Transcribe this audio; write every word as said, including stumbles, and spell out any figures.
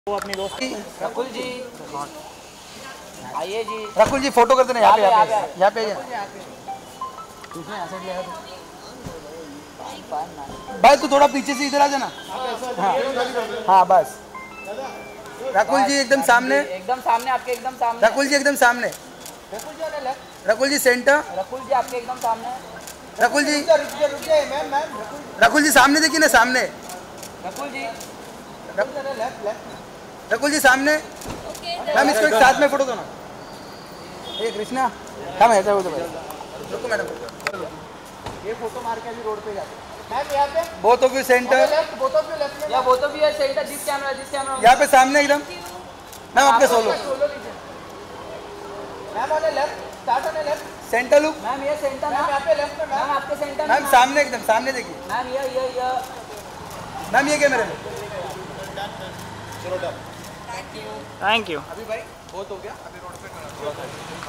वो अपनी दोस्त रकुल जी आइए जी। रकुल जी फोटो करते ना यहाँ पे यहाँ पे यहाँ पे भाई तू थोड़ा पीछे से इधर आ जाना। हाँ हाँ बस रकुल जी एकदम सामने एकदम सामने आपके एकदम सामने रकुल जी एकदम सामने रकुल जी लेफ्ट रकुल जी सेंटर रकुल जी आपके एकदम सामने रकुल जी रकुल जी सामने देखिए ना सामने रकुल जी लेफ्ट लेफ्ट रकुल जी सामने मैम इसको एक साथ में फोटो दो ना। ये कृष्णा कम है वो तो भाई रुको मैडम ये फोटो मार के अभी रोड पे जाते मैम यहाँ पे both of you centre left both of you left या बोथ ऑफ यू है centre this camera this camera यहाँ पे सामने एकदम मैम आपके सोलो सोलो लीजिए ma'am on left start on left centre look ma'am ये सेंटर मैम यहाँ पे लेफ्ट में मैम आपके सेंटर मैम सामने एकदम सामने देखिए मैम ये ये ये मैम ये कैमरे में थैंक यू। अभी भाई बहुत हो गया अभी रोड पे